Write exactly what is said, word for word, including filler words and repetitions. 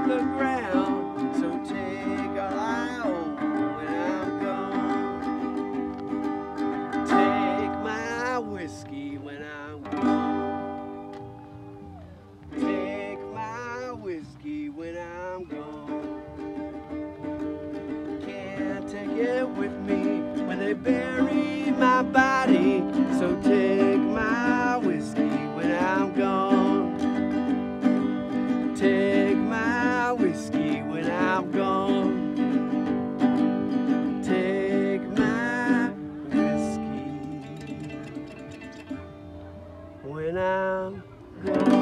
the ground. So take all I own when I'm gone. Take my whiskey when I'm gone. Take my whiskey when I'm gone. Can't take it with me when they bury my body. So take my whiskey when I'm gone. Take my whiskey when I'm gone. Take my whiskey when I'm gone.